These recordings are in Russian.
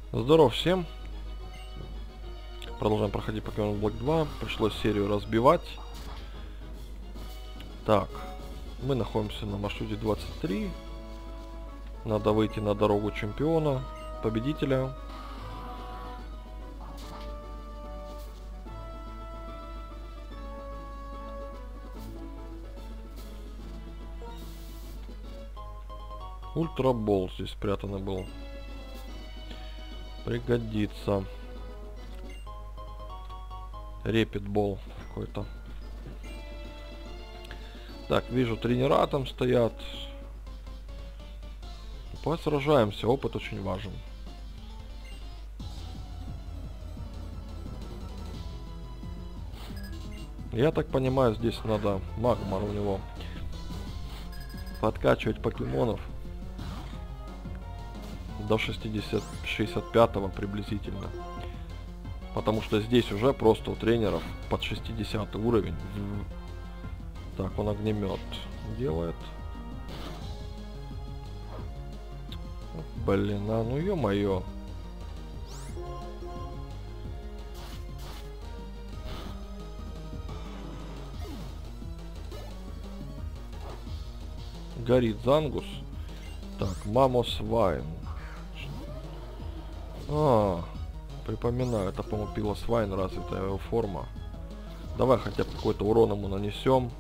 Здоров всем. Продолжаем проходить Pokemon Black 2. Пришлось серию разбивать. Так, мы находимся на маршруте 23. Надо выйти на дорогу чемпиона, победителя. Ультрабол здесь спрятанный был. Пригодится. Репетбол какой-то. Так, вижу, тренера там стоят. Посражаемся, опыт очень важен. Я так понимаю, здесь надо Магмар у него подкачивать покемонов до 65-го приблизительно. Потому что здесь уже просто у тренеров под 60 уровень. Так, он огнемет делает. Блин, а ну ё-моё. Горит Зангус. Так, Мамосвайн. Припоминаю, это, по-моему, Пилосвайн, развитая его форма. Давай хотя бы какой-то урон ему нанесем.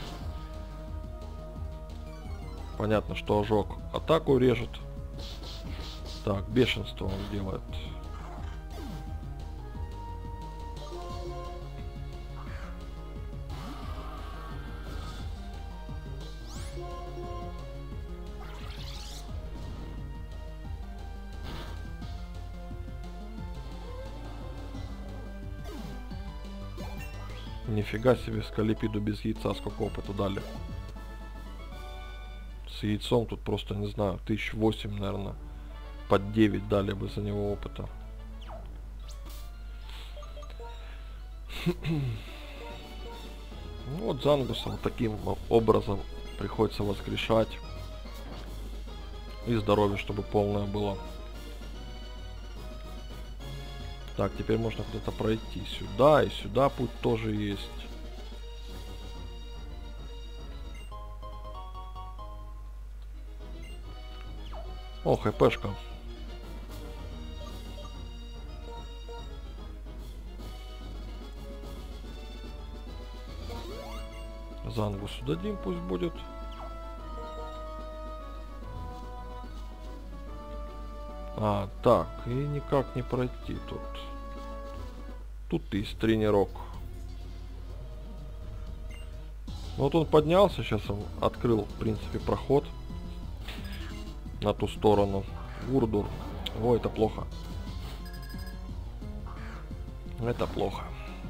Понятно, что ожог атаку режет. Так, бешенство он делает. Нифига себе, Скалипиду без яйца сколько опыта дали. С яйцом тут просто, не знаю, 1008, наверное. Под 9 дали бы за него опыта. Вот Зангуса вот таким образом приходится воскрешать. И здоровье, чтобы полное было. Так, теперь можно куда-то пройти сюда, и сюда путь тоже есть. О, хпшка. Зангусу дадим, пусть будет. Так, и никак не пройти тут. Тут есть тренерок. Вот он поднялся, сейчас он открыл, в принципе, проход на ту сторону. Гурдур. О, это плохо. Это плохо.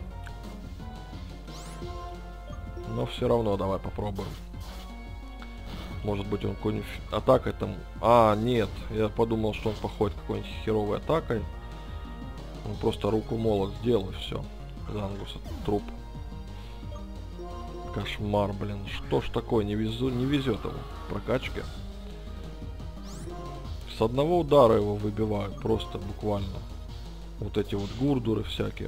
Но все равно давай попробуем. Может быть, он какой-нибудь атакой там... нет. Я подумал, что он походит какой-нибудь херовой атакой. Он просто руку молот сделал и все. Зангус труп. Кошмар, блин. Что ж такое? Не везет ему в прокачке. С одного удара его выбивают. Просто буквально. Вот эти вот гурдуры всякие.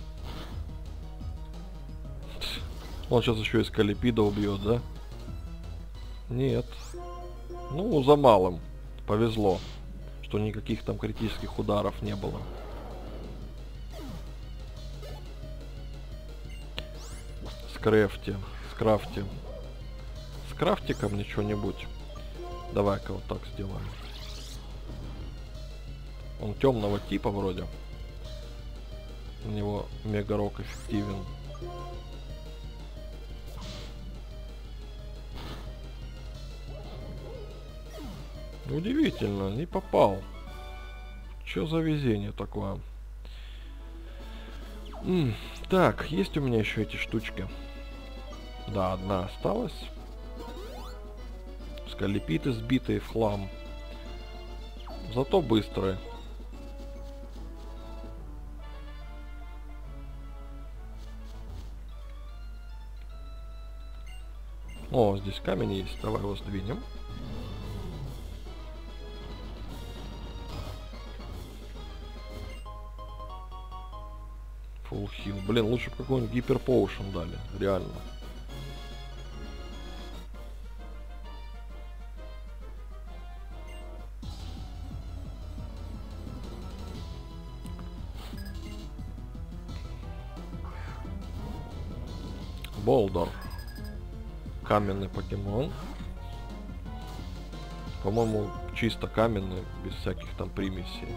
Он сейчас еще и Скалипида убьет, да? Нет. Ну, за малым. Повезло, что никаких там критических ударов не было. Скрафти. Скрафти ко мне что-нибудь. Давай-ка вот так сделаем. Он темного типа вроде. У него мегарок эффективен. Удивительно, не попал. Что за везение такое? Так, есть у меня еще эти штучки. Да, одна осталась. Скалипиты сбитые в хлам. Зато быстрые. О, здесь камень есть. Давай его сдвинем. Full heal. Блин, лучше бы какой-нибудь гиперпоушен дали. Реально. Болдер. Каменный покемон. По-моему, чисто каменный, без всяких там примесей.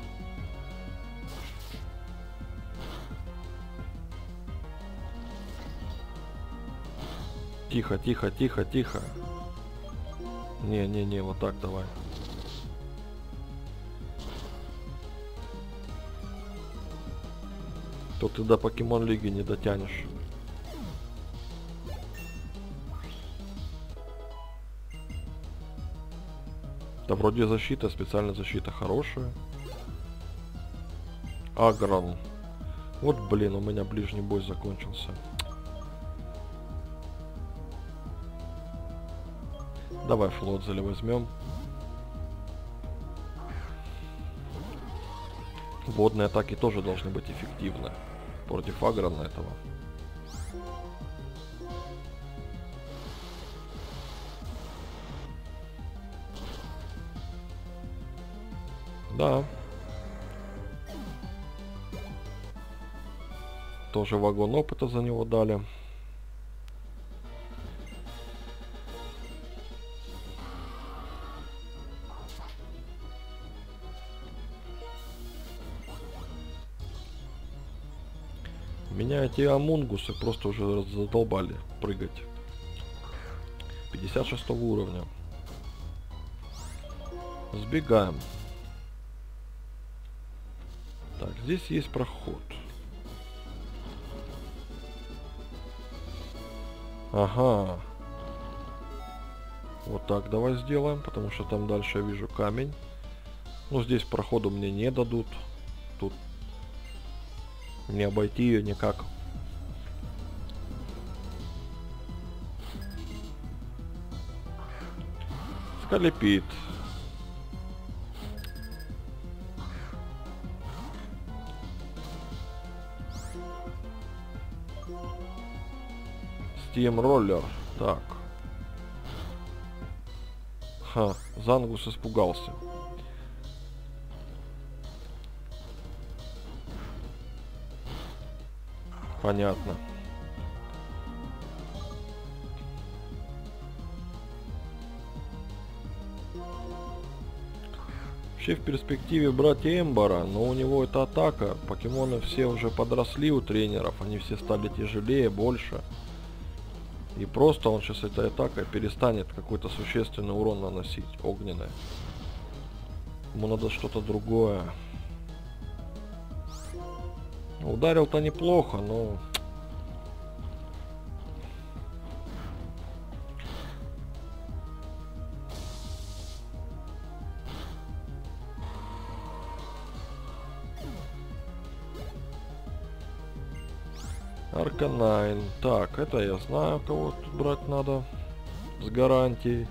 Тихо, тихо, тихо, тихо. Не, вот так давай. То ты до Покемон Лиги не дотянешь. Да вроде защита, специальная защита хорошая. Агрон. Вот блин, у меня ближний бой закончился. Давай Флотзеля возьмем. Водные атаки тоже должны быть эффективны против Агрона этого. Да. Тоже вагон опыта за него дали. Меня эти амунгусы просто уже задолбали прыгать. 56 уровня. Сбегаем. Так, здесь есть проход. Ага. Вот так давай сделаем, потому что там дальше я вижу камень. Ну, здесь проходу мне не дадут. Тут не обойти ее никак. Скалипит. Стимроллер. Так. Ха, Зангус испугался. Понятно. Вообще в перспективе брать Эмбара, но у него это атака. Покемоны все уже подросли у тренеров, они все стали тяжелее, больше. И просто он сейчас этой атакой перестанет какой-то существенный урон наносить, огненный. Ему надо что-то другое. Ударил-то неплохо, но... Арканайн. Так, это я знаю, кого тут брать надо. С гарантией.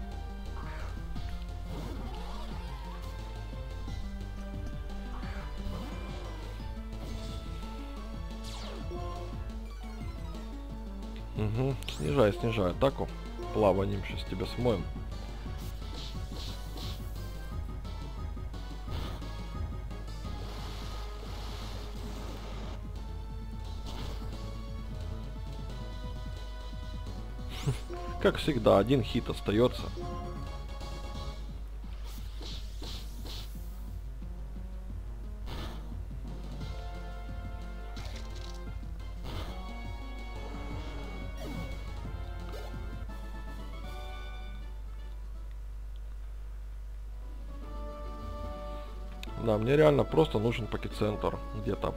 Угу. Снижай атаку. Плаванием сейчас тебя смоем. Как всегда, один хит остается. Да, мне реально просто нужен покецентр где-то.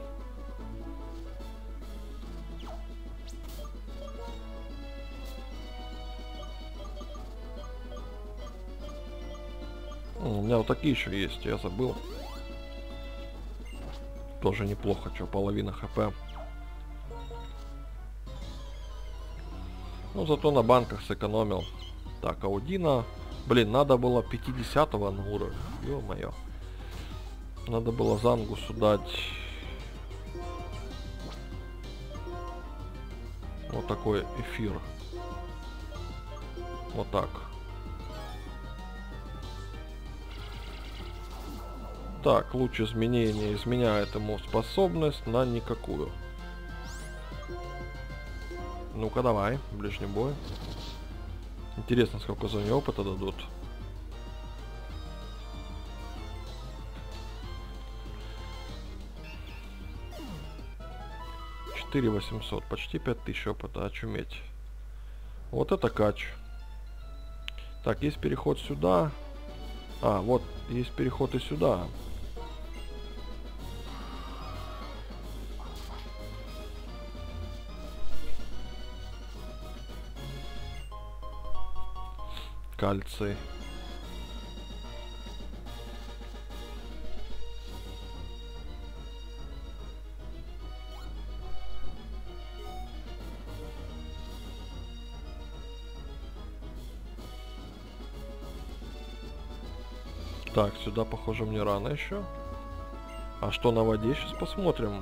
У меня вот такие еще есть, я забыл. Тоже неплохо, что половина хп. Ну, зато на банках сэкономил. Так, Аудина. Блин, надо было 50-го на уровень. Ё-моё. Надо было Зангусу дать Вот такой эфир. Вот так. Так, луч изменения изменяет ему способность на никакую. Ну-ка, давай, ближний бой. Интересно, сколько за нее опыта дадут. 4800, почти 5000 опыта, очуметь. Вот это кач. Так, есть переход сюда. А, вот, есть переход и сюда. Кальций. Так, сюда, похоже, мне рано еще. А что на воде? Сейчас посмотрим.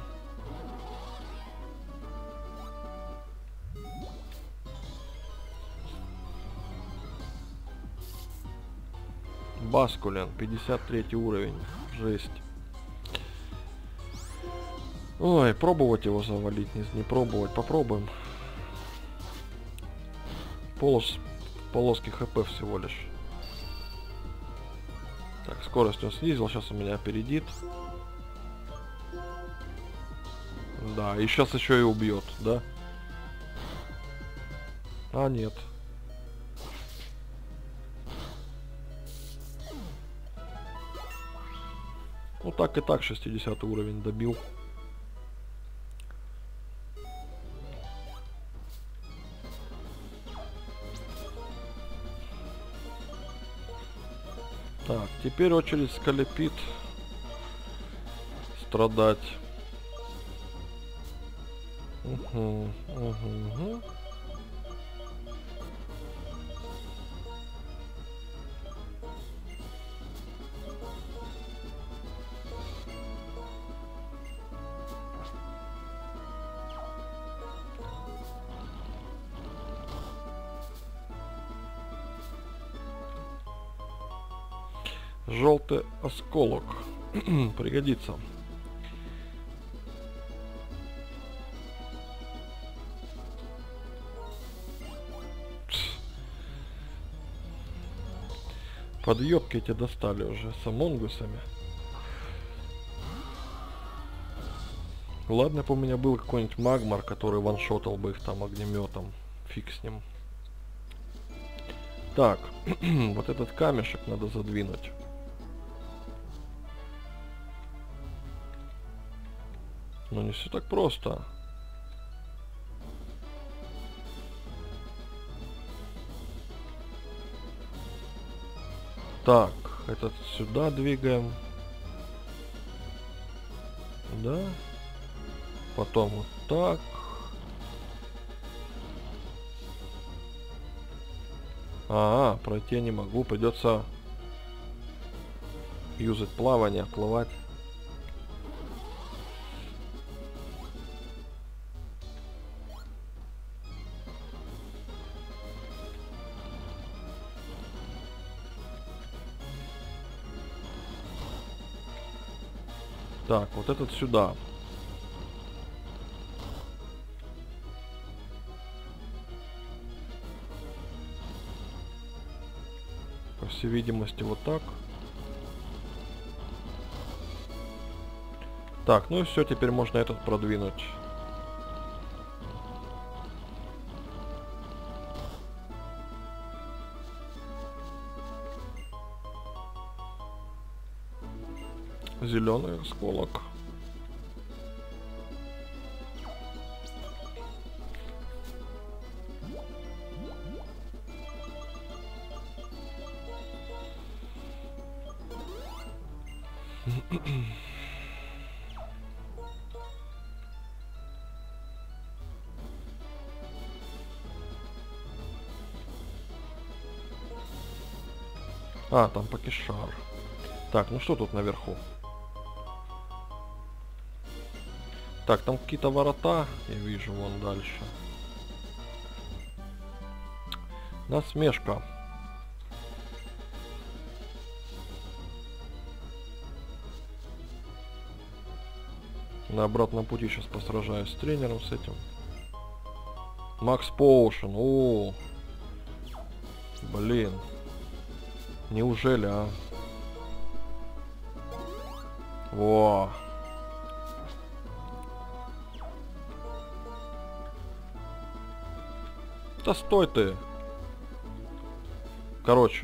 Баскулен, 53 уровень. Жесть. Ой, пробовать его завалить, не пробовать. Попробуем. Полоски хп всего лишь. Так, скорость он снизил, сейчас он меня опередит. Да, и сейчас еще и убьет, да? А, нет. Ну так и так 60 уровень добил. Так, теперь очередь Скалепит страдать. Угу. Желтый осколок пригодится. Подъебки эти достали уже с амонгусами. Ладно бы у меня был какой-нибудь магмар, который ваншотал бы их там огнеметом. Фиг с ним. Так, вот этот камешек надо задвинуть. Но не все так просто. Так, этот сюда двигаем. Да. Потом вот так. Пройти я не могу. Придется юзать плавание, плывать. Так, вот этот сюда. По всей видимости, вот так. Так, ну и все, теперь можно этот продвинуть. Зеленый осколок. Там Покешар. Так, ну что тут наверху? Так, там какие-то ворота, я вижу, вон дальше. Насмешка. На обратном пути сейчас посражаюсь с тренером с этим. Макс Поушен. О, блин. Неужели, а? Во. Да стой ты. Короче.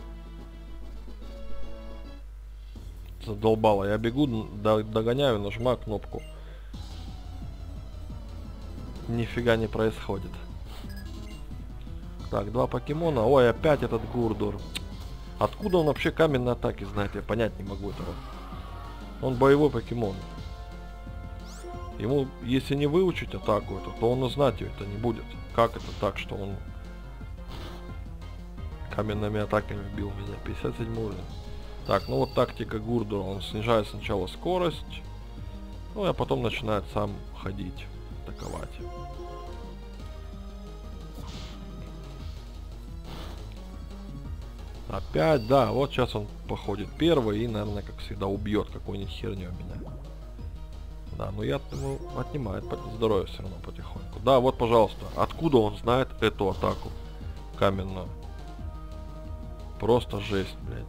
Задолбало. Я бегу, догоняю, нажимаю кнопку. Нифига не происходит. Так, 2 покемона. Ой, опять этот Гурдур. Откуда он вообще каменные атаки знает? Я понять не могу этого. Он боевой покемон. Ему, если не выучить атаку эту, то он и знать ее это не будет. Как это так, что он каменными атаками бил меня? 57 уровень. Так, ну вот тактика Гурдура. Он снижает сначала скорость. Ну, а потом начинает сам ходить, атаковать. Опять, да, вот сейчас он походит первый и, наверное, как всегда, убьет какую-нибудь херню меня. Да, но я ему отнимает здоровье все равно потихоньку. Да, вот, пожалуйста, откуда он знает эту атаку каменную? Просто жесть, блядь.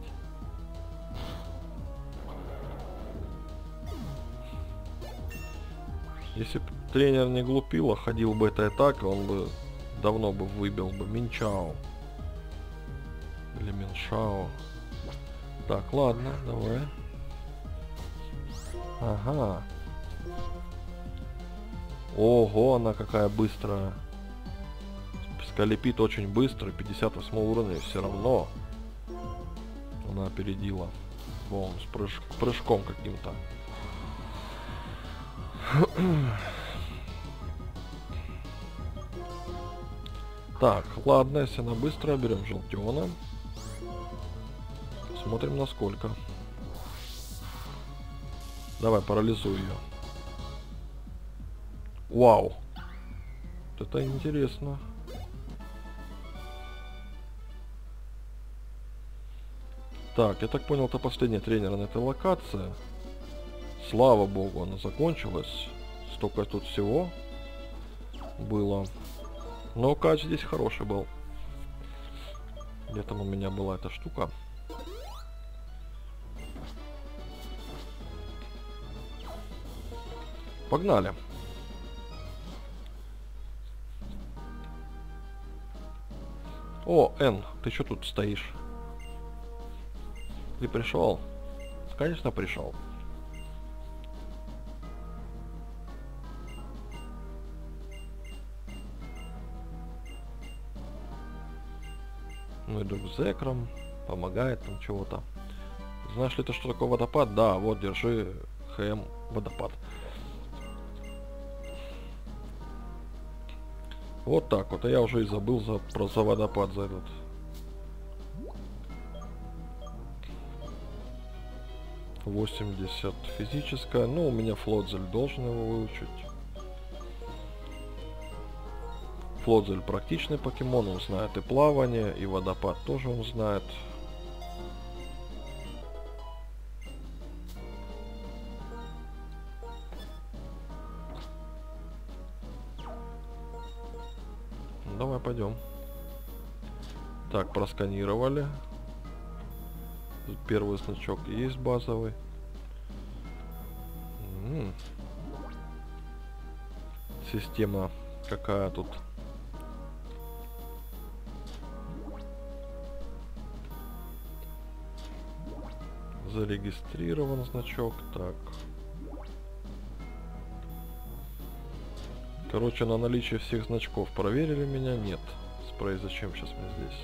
Если бы тренер не глупил, а ходил бы этой атакой, он бы давно бы выбил бы Минчао. Или Миншао. Так, ладно, давай. Ага. Ого, она какая быстрая. Скалипит очень быстро, 58 уровня, все равно она опередила. Вон, с прыжком каким-то. Так, ладно, если она быстрая, берем желтена. Смотрим насколько. Давай, парализуй ее. Вау. Это интересно. Так, я так понял, это последний тренер на этой локации. Слава богу, она закончилась. Столько тут всего было. Но кач здесь хороший был. Где там у меня была эта штука? Погнали. О, Н, ты что тут стоишь? Ты пришел? Конечно, пришел. Ну, иду к зэкрам, помогает там чего-то. Знаешь ли ты, что такое водопад? Да, вот, держи ХМ водопад. Вот так вот, а я уже и забыл за водопад за этот. $80 физическая, ну у меня Флодзель должен его выучить. Флодзель практичный покемон, он знает и плавание, и водопад тоже он знает. Давай пойдем. Так, просканировали. Первый значок есть базовый. Система какая тут? Зарегистрирован значок. Так. Короче, на наличие всех значков проверили меня? Нет. Спрей, зачем сейчас мне здесь?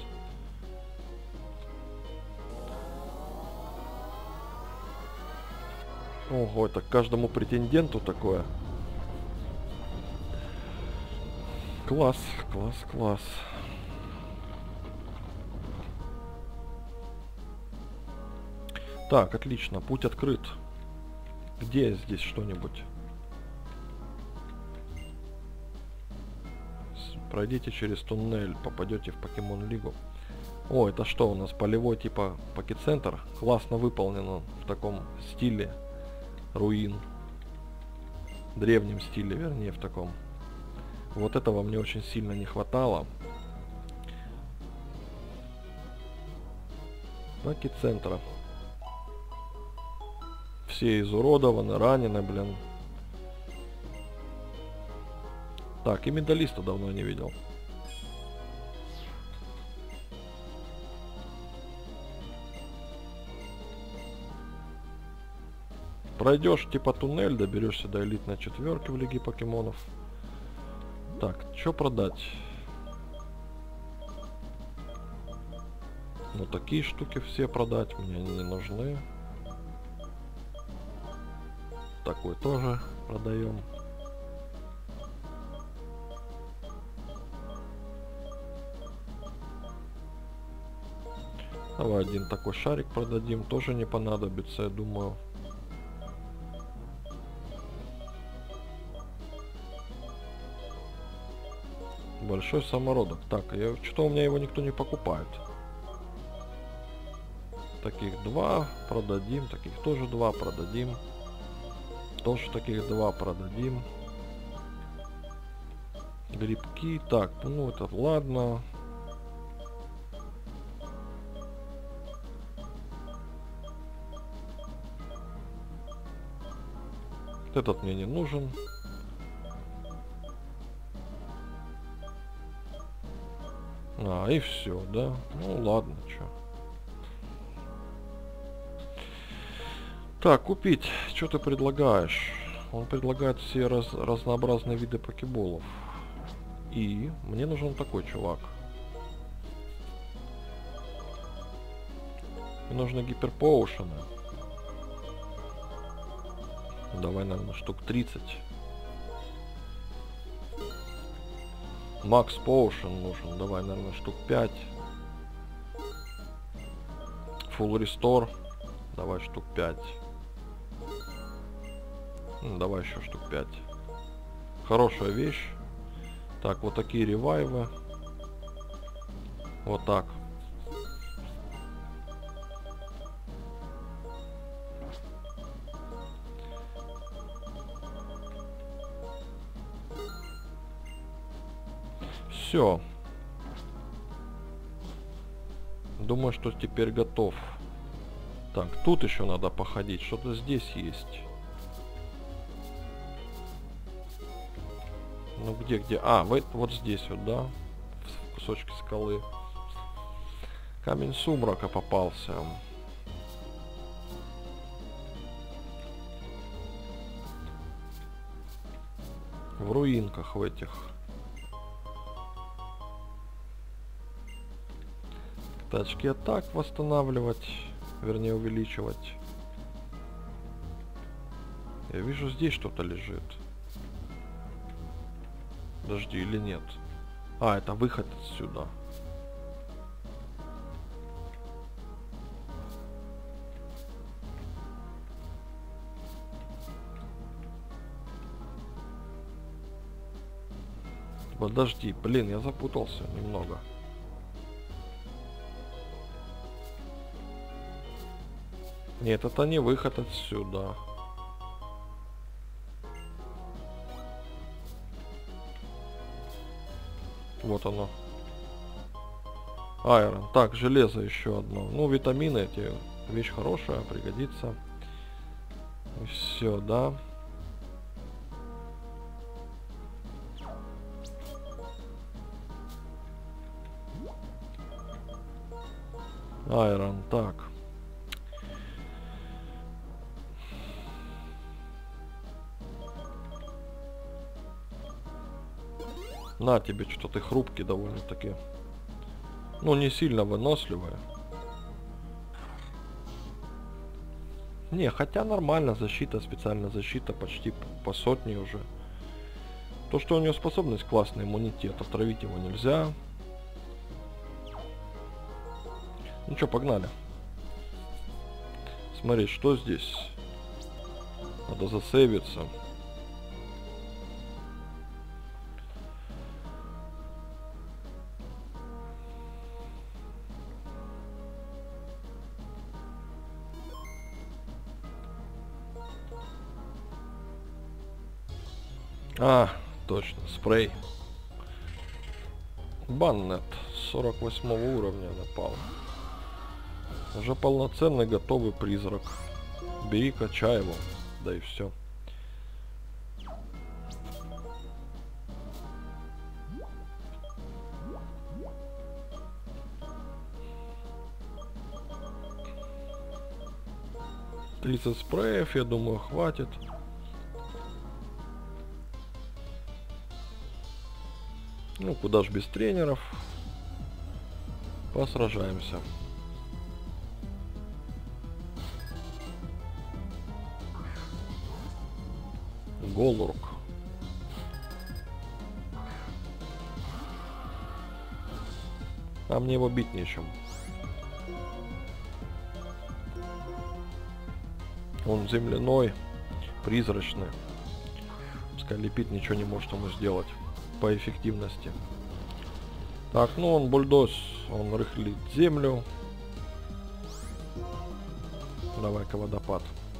Ого, это каждому претенденту такое. Класс, класс, класс. Так, отлично, путь открыт. Где здесь что-нибудь? Пройдите через туннель, попадете в Покемон Лигу. О, это что у нас? Полевой типа Покецентр. Классно выполнено в таком стиле руин. Древнем стиле, вернее, в таком. Вот этого мне очень сильно не хватало. Покецентра. Все изуродованы, ранены, блин. Так, и медалиста давно не видел. Пройдешь типа туннель, доберешься до элитной четверки в Лиге Покемонов. Так, что продать? Ну, такие штуки все продать мне не нужны. Такой тоже продаем. Давай один такой шарик продадим, тоже не понадобится, я думаю. Большой самородок. Так, что у меня его никто не покупает. Таких 2 продадим, таких тоже 2 продадим. Тоже таких 2 продадим. Грибки, так, ну это ладно. Этот мне не нужен. А, и все, да? Ну ладно, чё. Так, купить. Что ты предлагаешь? Он предлагает все разнообразные виды покеболов. И мне нужен такой чувак. Мне нужны гиперпоушены. Давай, наверное, штук 30. Макс Поушен нужен. Давай, наверное, штук 5. Full Restore. Давай штук 5. Давай еще штук 5. Хорошая вещь. Так, вот такие ревайвы. Вот так. Все. Думаю, что теперь готов. Так, тут еще надо походить. Что-то здесь есть. Ну где? А, вот здесь вот, да? В кусочке скалы. Камень сумрака попался. В руинках в этих. Очки атак восстанавливать, вернее увеличивать. Я вижу, здесь что-то лежит. Подожди, или нет? А, это выход отсюда. Подожди, блин, я запутался немного. Нет, это не выход отсюда. Вот оно. Айрон. Так, железо еще одно. Ну, витамины эти. Вещь хорошая, пригодится. И все, да. Айрон, так. На тебе, что ты хрупкий довольно-таки. Ну, не сильно выносливая. Не, хотя нормально, защита, специальная защита, почти по 100 уже. То, что у нее способность классный, иммунитет, отравить его нельзя. Ну что, погнали. Смотри, что здесь. Надо засейвиться. А, точно, спрей. Баннет 48 уровня напал. Уже полноценный готовый призрак. Бери, качай его. Да и все. «30 спреев, я думаю, хватит. Ну, куда ж без тренеров. Посражаемся. Голурк. А мне его бить нечем. Он земляной, призрачный. Скалипит ничего не может ему сделать по эффективности. Так, ну он бульдоз, он рыхлит землю. Давай-ка водопад.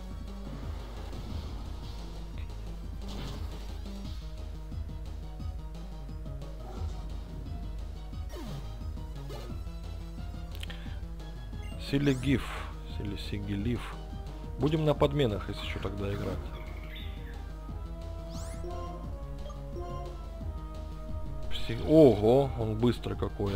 Силигиф. Сигилиф. Будем на подменах, если что, тогда играть. Ого, он быстрый какой.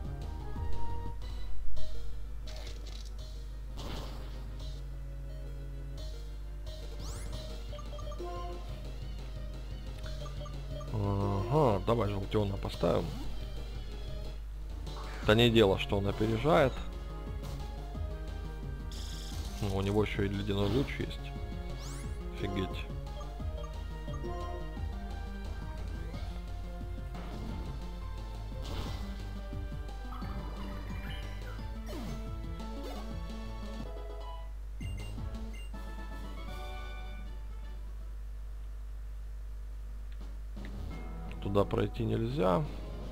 Ага, давай желтёна поставим. Да не дело, что он опережает. Ну, у него еще и ледяной луч есть. Офигеть. Туда пройти нельзя.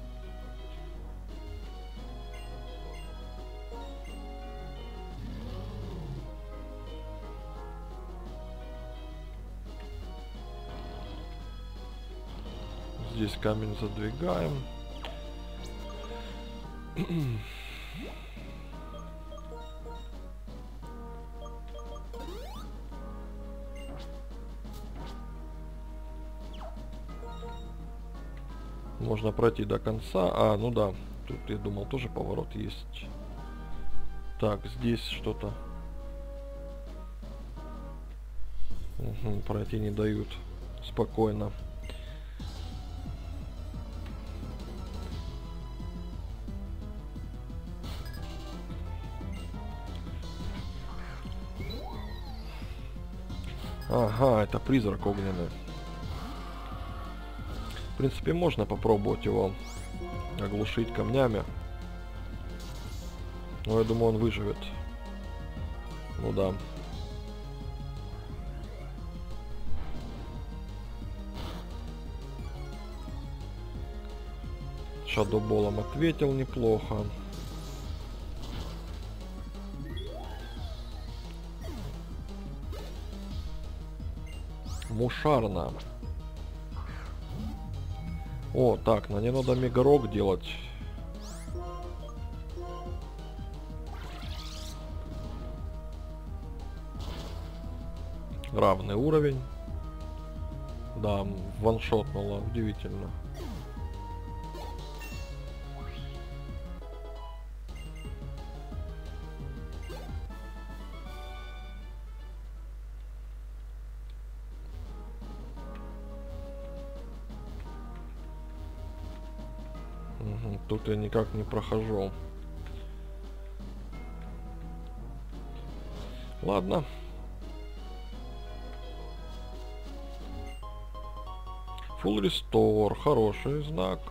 Здесь камень задвигаем. Можно пройти до конца. А, ну да. Тут, я думал, тоже поворот есть. Так, здесь что-то. Угу, пройти не дают. Спокойно. Ага, это призрак огненный. В принципе, можно попробовать его оглушить камнями. Но я думаю, он выживет. Ну да. Шадоуболом ответил неплохо. Мушарна. О, так, на ней надо мегарок делать. Равный уровень. Да, ваншотнула, удивительно. Угу, тут я никак не прохожу. Ладно. Full Restore, хороший знак.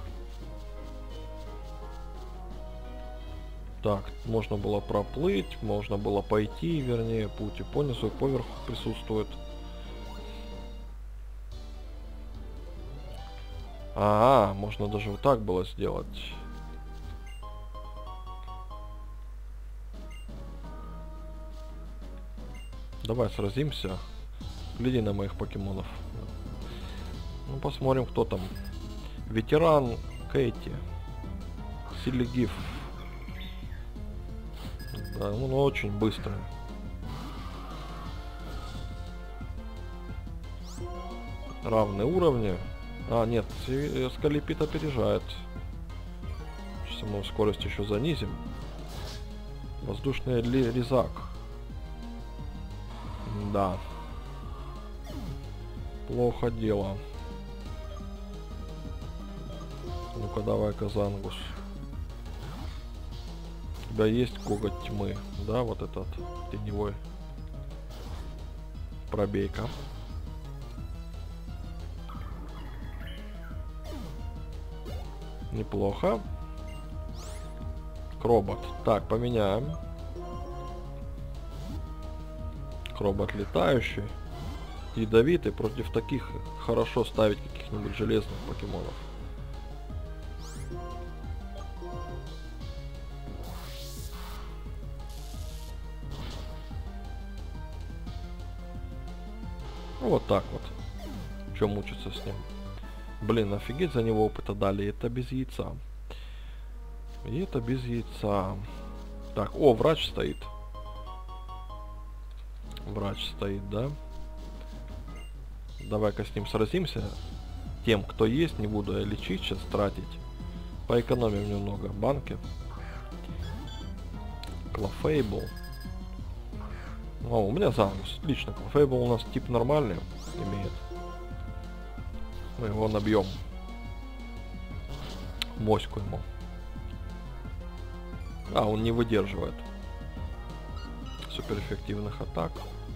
Так, можно было проплыть, можно было пойти, вернее, путь и по низу, поверху присутствует. А, можно даже вот так было сделать. Давай сразимся. Гляди на моих покемонов. Ну, посмотрим, кто там. Ветеран Кейти. Силигиф. Да, он очень быстрый. Равные уровни. А, нет, Скалипит опережает. Сейчас мы скорость еще занизим. Воздушный резак. Да. Плохо дело. Ну-ка, давай-ка, Зангус. У тебя есть коготь тьмы, да, вот этот теневой. Пробей-ка. Неплохо. Кробот. Так, поменяем. Кробот летающий. Ядовитый. Против таких хорошо ставить каких-нибудь железных покемонов. Ну, вот так вот. Чем мучиться с ним? Блин, офигеть, за него опыта дали. Это без яйца. И это без яйца. Так, о, врач стоит. Врач стоит, да? Давай-ка с ним сразимся. Тем, кто есть, не буду я лечить, сейчас тратить. Поэкономим немного банки. Клофейбл. О, у меня Зангус. Отлично. Клофейбл у нас тип нормальный имеет. Мы его набьем. Моську ему. А, он не выдерживает суперэффективных атак.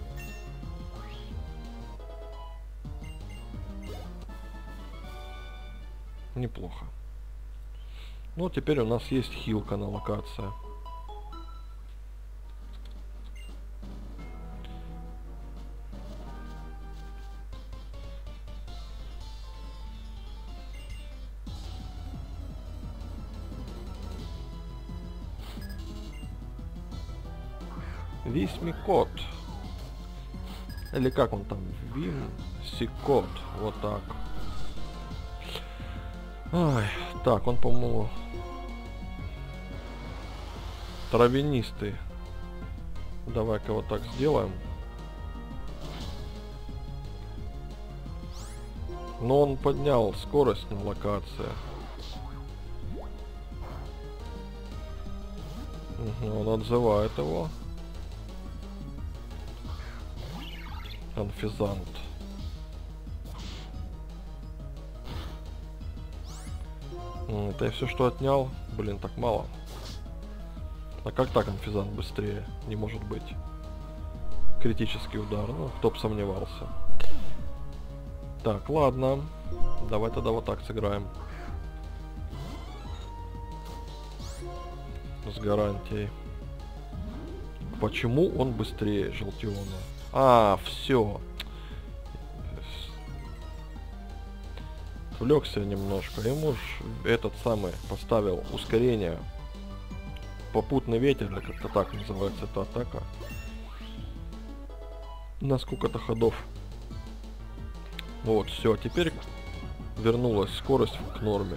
Неплохо. Ну, теперь у нас есть хилка на локации. Висмикот. Или как он там? Вимсикот. Вот так. Ай, так, он, по-моему, травянистый. Давай-ка вот так сделаем. Но он поднял скорость на локации. Угу, он отзывает его. Анфизант. Это я все, что отнял. Блин, так мало. А как так Анфизант быстрее? Не может быть. Критический удар. Ну, кто бы сомневался. Так, ладно. Давай тогда вот так сыграем. С гарантией. Почему он быстрее Желтиона? А, все. Отвлекся немножко. Ему ж этот самый поставил ускорение. Попутный ветер, или как-то так называется эта атака. На сколько-то ходов. Вот, все. Теперь вернулась скорость к норме.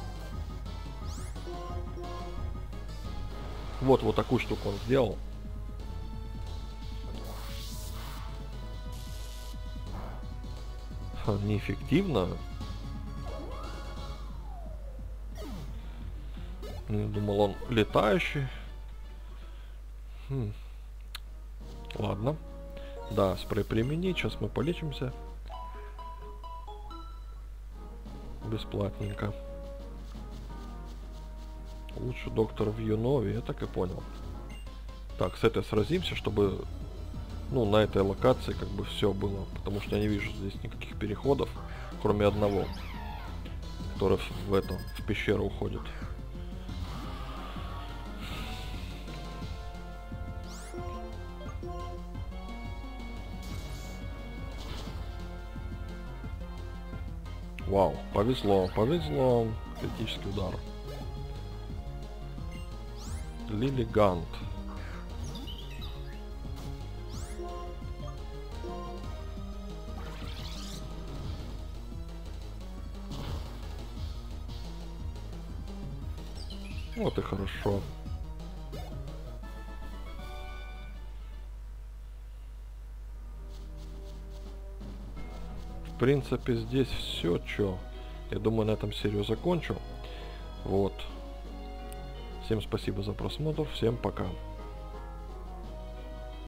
Вот такую штуку он сделал. Неэффективно. Думал, он летающий. Ладно. Да, спрей применить. Сейчас мы полечимся. Бесплатненько. Лучше доктор в Юнове, я так и понял. Так, с этой сразимся, чтобы, ну, на этой локации как бы все было. Потому что я не вижу здесь никаких переходов, кроме одного, который в пещеру уходит. Вау, повезло, повезло. Критический удар. Лилигант. Вот и хорошо. В принципе, здесь все, чё. Я думаю, на этом серию закончу. Вот. Всем спасибо за просмотр. Всем пока.